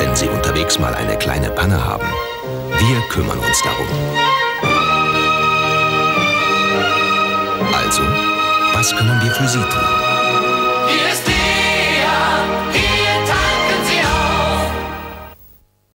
wenn Sie unterwegs mal eine kleine Panne haben. Wir kümmern uns darum. Also, was können wir für Sie tun?